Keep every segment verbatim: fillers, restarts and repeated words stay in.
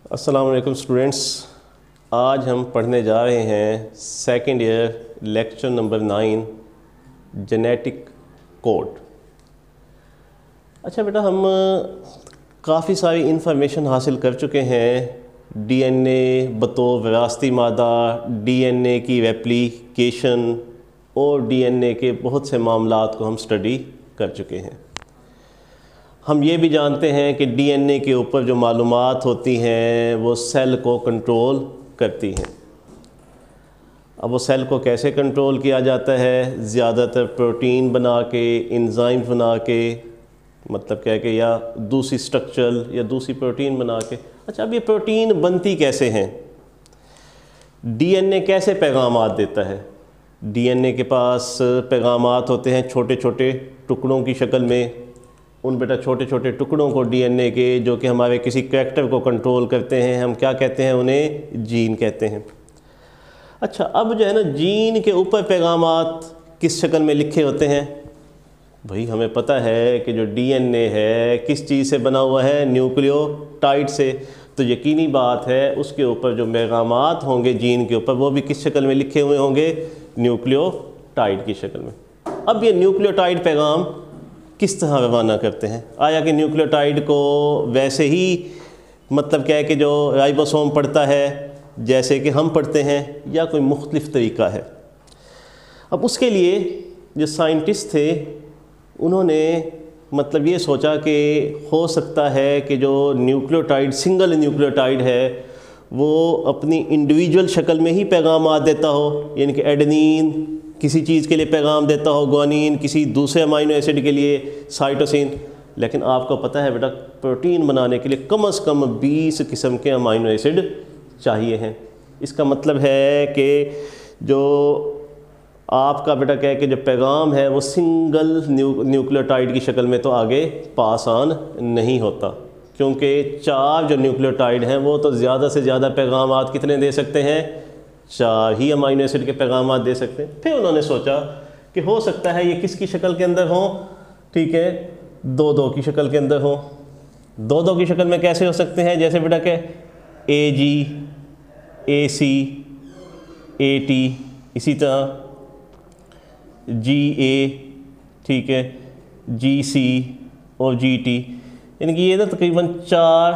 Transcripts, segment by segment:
अस्सलाम वालेकुम स्टूडेंट्स, आज हम पढ़ने जा रहे हैं second year lecture number nine genetic code. अच्छा बेटा, हम काफ़ी सारी इन्फॉर्मेशन हासिल कर चुके हैं डीएनए बतौर विरासती मादा, डीएनए की रेप्लिकेशन और डीएनए के बहुत से मामलात को हम स्टडी कर चुके हैं। हम ये भी जानते हैं कि डीएनए के ऊपर जो मालूमात होती हैं वो सेल को कंट्रोल करती हैं। अब वो सेल को कैसे कंट्रोल किया जाता है? ज़्यादातर प्रोटीन बना के, एंजाइम्स बना के, मतलब क्या है कि या दूसरी स्ट्रक्चरल या दूसरी प्रोटीन बना के। अच्छा, अब ये प्रोटीन बनती कैसे हैं? डीएनए कैसे पैगामात देता है? डीएनए के पास पैगामात होते हैं छोटे छोटे टुकड़ों की शक्ल में। उन बेटा छोटे छोटे टुकड़ों को डीएनए के, जो कि हमारे किसी कैरेक्टर को कंट्रोल करते हैं, हम क्या कहते हैं? उन्हें जीन कहते हैं। अच्छा, अब जो है ना, जीन के ऊपर पैगामात किस शक्ल में लिखे होते हैं? भाई हमें पता है कि जो डीएनए है किस चीज़ से बना हुआ है? न्यूक्लियोटाइड से। तो यकीनी बात है उसके ऊपर जो पैगामात होंगे जीन के ऊपर, वो भी किस शक्ल में लिखे हुए होंगे? न्यूक्लियोटाइड की शक्ल में। अब ये न्यूक्लियोटाइड पैगाम किस तरह रवाना करते हैं? आया कि न्यूक्लियोटाइड को वैसे ही, मतलब क्या है कि जो राइबोसोम पढ़ता है जैसे कि हम पढ़ते हैं, या कोई मुख्तलिफ तरीका है? अब उसके लिए जो साइंटिस्ट थे उन्होंने मतलब ये सोचा कि हो सकता है कि जो न्यूक्लियोटाइड, सिंगल न्यूक्लियोटाइड है, वो अपनी इंडिविजुअल शक्ल में ही पैगाम देता हो, यानी कि एडेनिन किसी चीज़ के लिए पैगाम देता हो, ग्वानिन किसी दूसरे अमाइनो एसिड के लिए, साइटोसिन। लेकिन आपको पता है बेटा, प्रोटीन बनाने के लिए कम से कम बीस किस्म के अमाइनो एसिड चाहिए हैं। इसका मतलब है कि जो आपका बेटा क्या है कि जो पैगाम है वो सिंगल न्यू न्यूक्लियोटाइड की शक्ल में तो आगे पास ऑन नहीं होता, क्योंकि चार जो न्यूक्लियोटाइड हैं वो तो ज़्यादा से ज़्यादा पैगाम कितने दे सकते हैं? चार ही अमाइनो एसिड के पैगाम दे सकते हैं। फिर उन्होंने सोचा कि हो सकता है ये किसकी शक्ल के अंदर हो? ठीक है, दो दो की शक्ल के अंदर हो। दो दो की शक्ल में कैसे हो सकते हैं? जैसे बेटा क्या, ए जी, ए सी, ए टी, इसी तरह जी ए, ठीक है, जी सी और जी टी, यानी कि ये ना तकरीबन चार,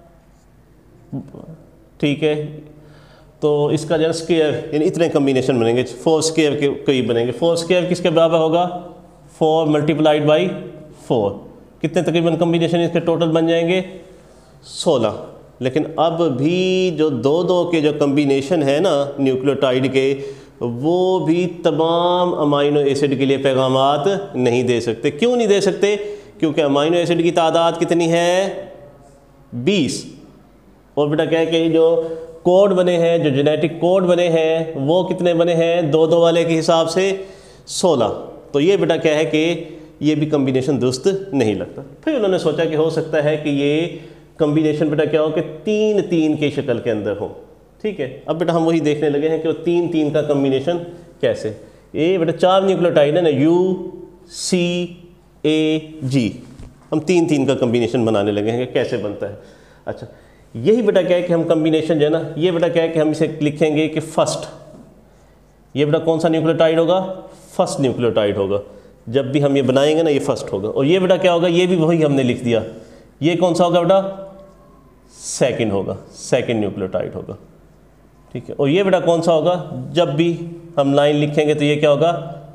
ठीक है। तो इसका जो स्क्वायर, यानी इतने कम्बिनेशन बनेंगे, फोर स्क्वायर के करीब बनेंगे। फोर स्क्वायर किसके बराबर होगा? Four multiplied by four. कितने तकरीबन कम्बिनेशन इसके टोटल बन जाएंगे? सोलह। लेकिन अब भी जो दो दो के जो कम्बिनेशन है ना न्यूक्लियोटाइड के, वो भी तमाम अमाइनो एसिड के लिए पैगामात नहीं दे सकते। क्यों नहीं दे सकते? क्योंकि अमाइनो एसिड की तादाद कितनी है? बीस। और बेटा क्या है कि जो कोड बने हैं, जो जेनेटिक कोड बने हैं, वो कितने बने हैं? दो दो वाले के हिसाब से सोलह। तो ये बेटा क्या है कि ये भी कम्बिनेशन दुरुस्त नहीं लगता। फिर उन्होंने सोचा कि हो सकता है कि ये कम्बिनेशन बेटा क्या हो कि तीन तीन के शक्ल के अंदर हो। ठीक है, अब बेटा हम वही देखने लगे हैं कि वो तीन तीन का कम्बिनेशन कैसे। ये बेटा चार न्यूक्लियोटाइड है ना, यू सी ए जी, हम तीन तीन का कम्बिनेशन बनाने लगे हैं कि कैसे बनता है। अच्छा, यही बेटा क्या है कि हम कम्बिनेशन जो है ना, ये बेटा क्या है कि हम इसे लिखेंगे कि फर्स्ट। ये बेटा कौन सा न्यूक्लियोटाइड होगा? फर्स्ट न्यूक्लियोटाइड होगा। जब भी हम ये बनाएंगे ना, ये फर्स्ट होगा। और ये बेटा क्या होगा? ये भी वही हमने लिख दिया। ये कौन सा होगा बेटा? सेकंड होगा, सेकंड न्यूक्लियोटाइड होगा। ठीक है, और ये बेटा कौन सा होगा? जब भी हम लाइन लिखेंगे तो ये क्या होगा?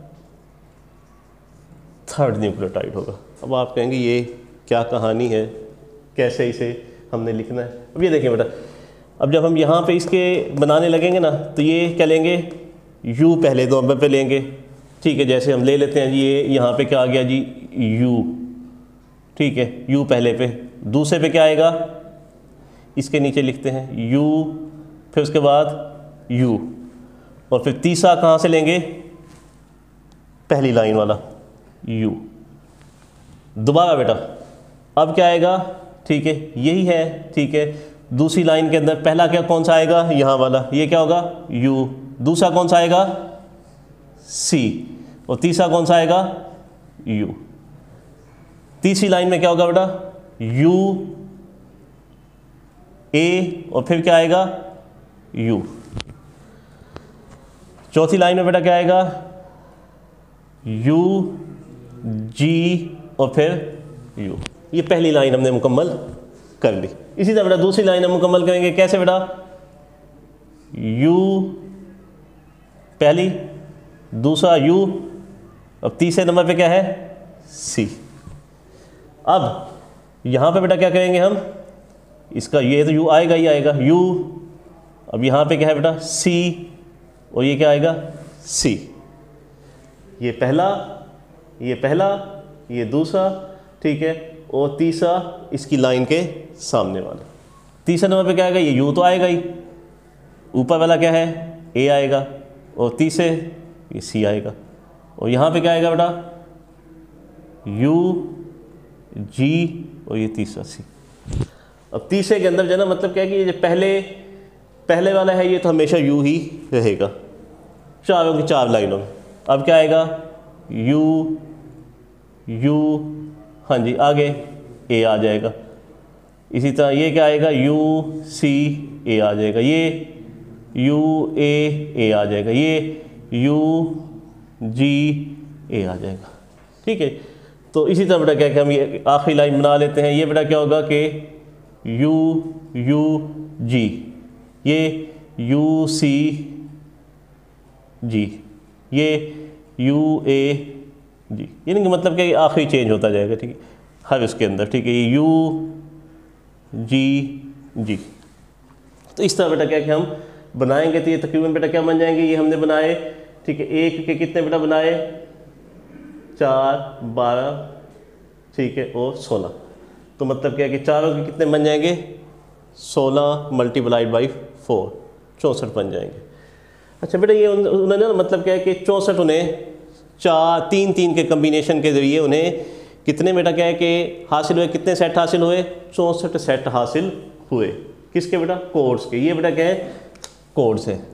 थर्ड न्यूक्लियोटाइड होगा। अब आप कहेंगे ये क्या कहानी है, कैसे इसे हमने लिखना है? अब ये देखिए बेटा, अब जब हम यहाँ पे इसके बनाने लगेंगे ना, तो ये क्या लेंगे? यू पहले दो नंबर पे लेंगे। ठीक है, जैसे हम ले लेते हैं जी, ये यहाँ पे क्या आ गया जी? यू। ठीक है, यू पहले पे। दूसरे पे क्या आएगा? इसके नीचे लिखते हैं यू, फिर उसके बाद यू, और फिर तीसरा कहाँ से लेंगे? पहली लाइन वाला यू। दोबारा बेटा अब क्या आएगा? ठीक है, यही है। ठीक है, दूसरी लाइन के अंदर पहला क्या कौन सा आएगा? यहाँ वाला, ये क्या होगा? यू। दूसरा कौन सा आएगा? सी। और तीसरा कौन सा आएगा? यू। तीसरी लाइन में क्या होगा बेटा? यू ए और फिर क्या आएगा यू। चौथी लाइन में बेटा क्या आएगा यू जी और फिर यू। ये पहली लाइन हमने मुकम्मल कर ली। इसी तरह बेटा दूसरी लाइन हम मुकम्मल करेंगे। कैसे बेटा यू पहली, दूसरा यू, अब तीसरे नंबर पे क्या है सी। अब यहाँ पे बेटा क्या करेंगे हम, इसका ये तो यू आएगा ही आएगा यू, अब यहाँ पे क्या है बेटा सी और ये क्या आएगा सी। ये पहला, ये पहला, ये दूसरा, ठीक है, और तीसरा इसकी लाइन के सामने वाला। तीसरे नंबर पे क्या आएगा, ये यू तो आएगा ही, ऊपर वाला क्या है ए आएगा, और तीसरे ये सी आएगा, और यहाँ पे क्या आएगा बेटा यू जी और ये तीसरा सी। अब तीसरे के अंदर जो है ना मतलब क्या है कि ये जो पहले पहले वाला है ये तो हमेशा यू ही रहेगा चारों की चार लाइनों में। अब क्या आएगा यू यू, हाँ जी, आगे ए आ जाएगा। इसी तरह ये क्या आएगा यू सी ए आ जाएगा, ये यू ए ए आ जाएगा, ये यू जी ए आ जाएगा। ठीक है, तो इसी तरह बेटा क्या कि हम ये आखिरी लाइन बना लेते हैं। ये बेटा क्या होगा कि यू यू जी, ये यू सी जी, ये यू ए जी, यानी कि मतलब क्या आखिरी चेंज होता जाएगा। ठीक है, हर इसके अंदर, ठीक है, ये यू जी जी। तो इस तरह बेटा क्या कि हम बनाएंगे तो ये तकरीबन बेटा क्या बन जाएंगे, ये हमने बनाए, ठीक है, एक के कितने बेटा बनाए चार, बारह, ठीक है, और सोलह। तो मतलब क्या है कि चारों के कितने बन जाएंगे सोलह मल्टीप्लाइड बाई फोर, चौंसठ बन जाएंगे। अच्छा बेटा ये उन्होंने ना मतलब क्या है कि चौंसठ उन्हें चार तीन तीन के कम्बिनेशन के ज़रिए उन्हें कितने बेटा क्या है कि हासिल हुए, कितने सेट हासिल हुए, चौंसठ सेट हासिल हुए। किसके बेटा कोड्स के। ये बेटा क्या है कोड्स है।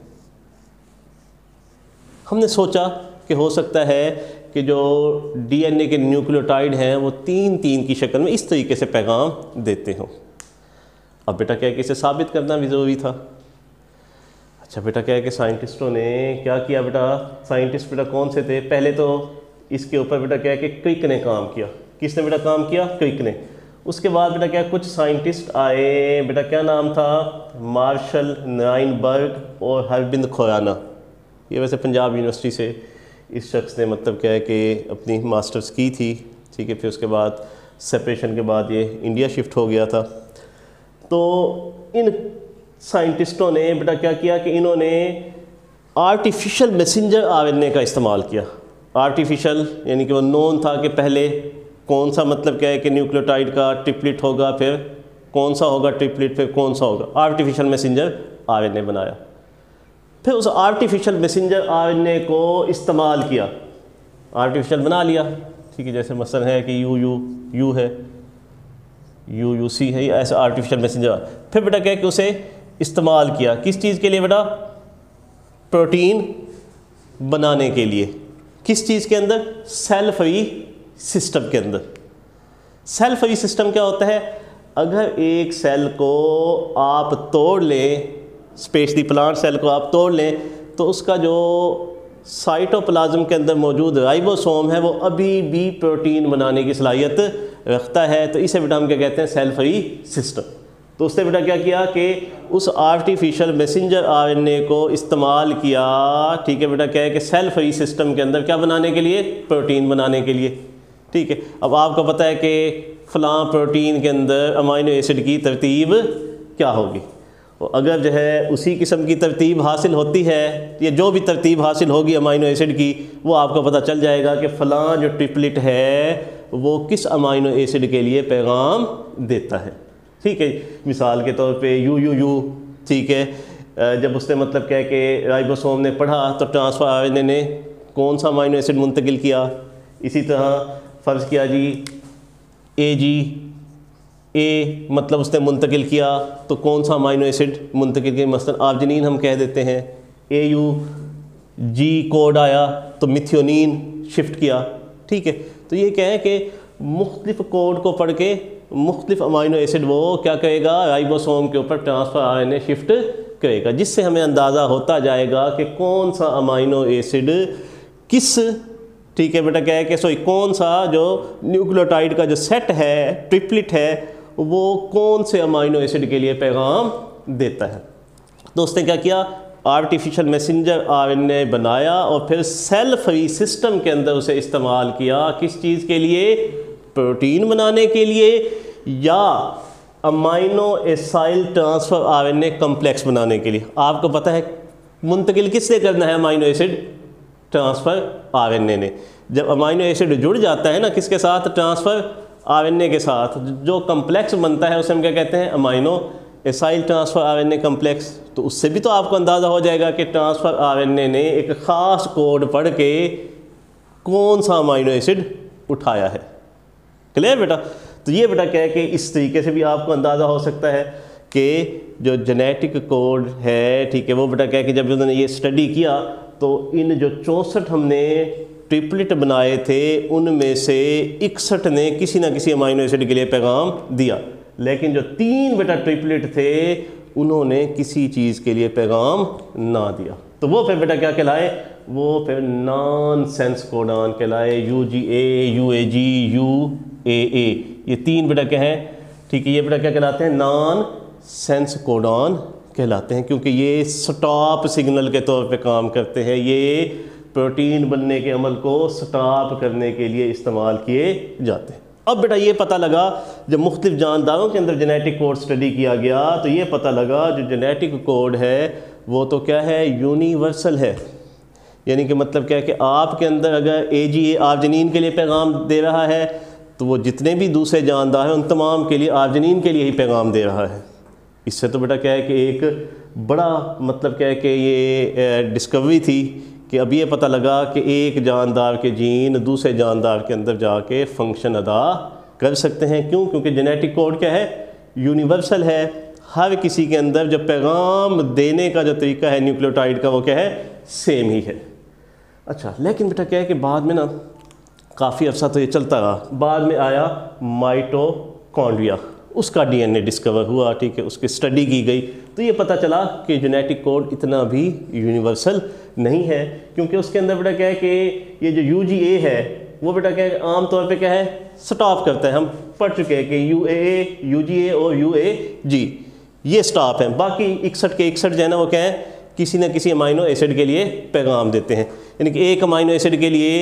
हमने सोचा कि हो सकता है कि जो डीएनए के न्यूक्लियोटाइड हैं वो तीन तीन की शक्ल में इस तरीके से पैगाम देते हों। अब बेटा क्या है कि इसे साबित करना भी ज़रूरी था। अच्छा बेटा क्या है कि साइंटिस्टों ने क्या किया बेटा, साइंटिस्ट बेटा कौन से थे, पहले तो इसके ऊपर बेटा क्या है कि क्रिक ने काम किया। किसने बेटा काम किया, क्रिक ने। उसके बाद बेटा क्या कुछ साइंटिस्ट आए, बेटा क्या नाम था, मार्शल नाइनबर्ग और हरबिंद खुराना। ये वैसे पंजाब यूनिवर्सिटी से इस शख्स ने मतलब क्या है कि अपनी मास्टर्स की थी, ठीक है, फिर उसके बाद सेपरेशन के बाद ये इंडिया शिफ्ट हो गया था। तो इन साइंटिस्टों ने बेटा क्या किया कि इन्होंने आर्टिफिशियल मैसेंजर आरएनए का इस्तेमाल किया। आर्टिफिशियल यानी कि वो नोन था कि पहले कौन सा मतलब क्या है कि न्यूक्लियोटाइड का ट्रिपलेट होगा, फिर कौन सा होगा ट्रिपलेट, फिर कौन सा होगा, आर्टिफिशियल मैसेंजर आरएनए बनाया। फिर उस आर्टिफिशियल मैसेंजर आरएनए को इस्तेमाल किया, आर्टिफिशियल बना लिया, ठीक है, जैसे मसलन है कि यू यू यू है, यू यू सी है, ऐसा आर्टिफिशियल मैसेंजर। फिर बेटा क्या है कि उसे इस्तेमाल किया किस चीज़ के लिए बेटा, प्रोटीन बनाने के लिए। किस चीज़ के अंदर, सेल फ्री सिस्टम के अंदर। सेल फ्री सिस्टम क्या होता है, अगर एक सेल को आप तोड़ लें, स्पेशली प्लांट सेल को आप तोड़ लें, तो उसका जो साइटोप्लाज्म के अंदर मौजूद राइबोसोम है वो अभी भी प्रोटीन बनाने की सलाहियत रखता है। तो इसे बेटा हम क्या कहते हैं, सेल फ्री सिस्टम। तो उसने बेटा क्या किया कि उस आर्टिफिशियल मैसेंजर आरएनए को इस्तेमाल किया, ठीक है बेटा क्या है कि सेल फ्री सिस्टम के अंदर क्या बनाने के लिए, प्रोटीन बनाने के लिए। ठीक है, अब आपको पता है कि फ़लाँ प्रोटीन के अंदर अमाइनो एसिड की तरतीब क्या होगी, और अगर जो है उसी किस्म की तरतीब हासिल होती है, या जो भी तरतीब हासिल होगी अमाइनो एसिड की, वो आपको पता चल जाएगा कि फ़लाँ जो ट्रिपलेट है वो किस अमाइनो एसिड के लिए पैगाम देता है। ठीक है, मिसाल के तौर पे यू यू यू, ठीक है, जब उसने मतलब क्या है कि राइबोसोम ने पढ़ा तो ट्रांसफर आरएनए ने कौन सा अमाइनो एसिड मुंतकिल किया। इसी तरह फ़र्ज़ किया जी ए जी ए मतलब उसने मुंतकिल किया, तो कौन सा अमाइनो एसिड मुंतकिल किया, मसलन आर्जिनिन हम कह देते हैं। ए यू जी कोड आया तो मिथियोनिन शिफ्ट किया। ठीक है, तो ये क्या है कि मुख्तलिफ कोड को पढ़ के मुख्तलिफ अमाइनो एसिड वो क्या करेगा, राइबोसोम के ऊपर ट्रांसफ़र आरएनए शिफ्ट करेगा, जिससे हमें अंदाज़ा होता जाएगा कि कौन सा अमाइनो एसिड किस, ठीक है बेटा, क्या है कि सॉरी कौन सा जो न्यूक्लियोटाइड का जो सेट है, ट्रिपलेट है, वो कौन से अमाइनो एसिड के लिए पैगाम देता है। तो उसने क्या किया, आर्टिफिशियल मैसेंजर आरएनए बनाया और फिर सेल फ्री सिस्टम के अंदर उसे इस्तेमाल किया। किस चीज़ के लिए, प्रोटीन बनाने के लिए या amino acyl transfer RNA complex बनाने के लिए। आपको पता है मुंतकिल किससे करना है अमाइनो एसिड, ट्रांसफ़र आरएनए ने। जब अमाइनो एसिड जुड़ जाता है ना किसके साथ, ट्रांसफ़र आरएनए के साथ, जो कम्प्लेक्स बनता है उसे हम क्या कहते हैं, amino acyl transfer RNA complex. तो उससे भी तो आपको अंदाज़ा हो जाएगा कि ट्रांसफ़र आरएनए ने एक ख़ास कोड पढ़ के कौन सा अमाइनो एसिड उठाया है। क्लियर बेटा। तो ये बेटा क्या है कि इस तरीके से भी आपको अंदाज़ा हो सकता है कि जो जेनेटिक कोड है, ठीक है, वो बेटा क्या है कि जब उन्होंने ये स्टडी किया तो इन जो चौंसठ हमने ट्रिपलेट बनाए थे उनमें से इकसठ ने किसी ना किसी अमाइनो एसिड के लिए पैगाम दिया, लेकिन जो तीन बेटा ट्रिपलेट थे उन्होंने किसी चीज़ के लिए पैगाम ना दिया। तो वो फिर बेटा क्या कहलाए, वो फिर नॉन सेंस कोडान कहलाए, U G A, U A G, U A A, ये तीन बेटा क्या है, ठीक है, ये बेटा क्या कहलाते हैं, नॉन सेंस कोडान कहलाते हैं, क्योंकि ये स्टॉप सिग्नल के तौर पे काम करते हैं। ये प्रोटीन बनने के अमल को स्टॉप करने के लिए इस्तेमाल किए जाते हैं। अब बेटा ये पता लगा जब मुख्तलिफ जानदारों के अंदर जेनेटिक कोड स्टडी किया गया तो ये पता लगा जो जेनेटिक कोड है वो तो क्या है, यूनिवर्सल है। यानी कि मतलब क्या है कि आपके अंदर अगर ए जी ए आर्जिनिन के लिए पैगाम दे रहा है तो वो जितने भी दूसरे जानदार हैं उन तमाम के लिए आर्जिनिन के लिए ही पैगाम दे रहा है। इससे तो बेटा क्या है कि एक बड़ा मतलब क्या है कि ये डिस्कवरी थी कि अब ये पता लगा कि एक जानदार के जीन दूसरे जानदार के अंदर जाके फंक्शन अदा कर सकते हैं। क्यों? क्योंकि जेनेटिक कोड क्या है, यूनिवर्सल है। हर किसी के अंदर जो पैगाम देने का जो तरीका है न्यूक्लियोटाइड का वो क्या है, सेम ही है। अच्छा, लेकिन बेटा क्या है कि बाद में ना काफ़ी अरसा तो ये चलता रहा, बाद में आया माइटोकॉन्ड्रिया, उसका डीएनए डिस्कवर हुआ, ठीक है, उसकी स्टडी की गई तो ये पता चला कि जेनेटिक कोड इतना भी यूनिवर्सल नहीं है, क्योंकि उसके अंदर बेटा क्या है कि ये जो यू जी ए है वो बेटा क्या है आम तौर पे क्या है, स्टॉप करता है। हम पढ़ चुके हैं कि you A A, you G ए और यू ए जी ये स्टॉप हैं। बाकी इकसठ के इकसठ जो है ना वो क्या है, किसी न किसी अमाइनो एसिड के लिए पैगाम देते हैं। यानी कि एक अमाइनो एसिड के लिए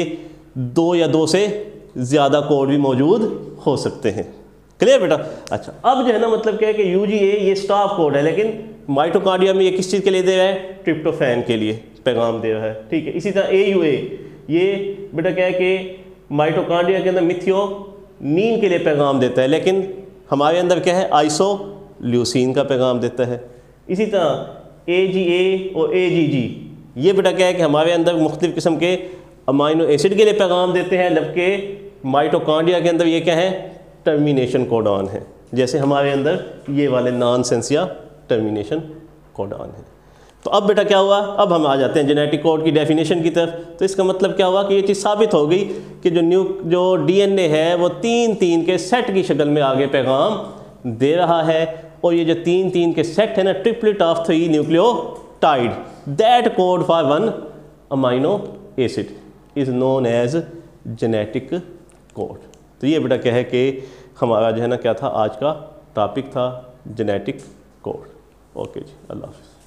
दो या दो से ज़्यादा कोड भी मौजूद हो सकते हैं। क्लियर बेटा। अच्छा, अब जो है ना मतलब क्या है कि यू जी ए ये स्टॉप कोड है, लेकिन माइटोकॉन्ड्रिया में ये किस चीज़ के लिए दे रहा है, ट्रिप्टोफैन के लिए पैगाम दे रहा है, ठीक है। इसी तरह ए यू ए ये बेटा क्या है कि माइटोकॉन्ड्रिया के अंदर मिथियोनीन के लिए पैगाम देता है, लेकिन हमारे अंदर क्या है, आइसोल्यूसिन का पैगाम देता है। इसी तरह ए जी ए और ए जी जी ये बेटा क्या है कि हमारे अंदर मुख्तलिफ़ किस्म के अमाइनो एसिड के लिए पैगाम देते हैं, जबकि माइटोकॉन्ड्रिया के अंदर ये क्या है, टर्मिनेशन कोडॉन है। जैसे हमारे अंदर ये वाले नॉन सेंस या टर्मिनेशन कोडॉन है। तो अब बेटा क्या हुआ, अब हम आ जाते हैं जेनेटिक कोड की डेफिनेशन की तरफ। तो इसका मतलब क्या हुआ कि ये चीज़ साबित हो गई कि जो न्यू जो डीएनए है वो तीन तीन के सेट की शक्ल में आगे पैगाम दे रहा है, और ये जो तीन तीन के सेट है ना, triplet of three nucleotide that code for one amino acid is known as genetic code. तो ये बेटा क्या है कि हमारा जो है ना क्या था, आज का टॉपिक था जेनेटिक कोड। ओके जी, अल्लाह हाफ़िज़।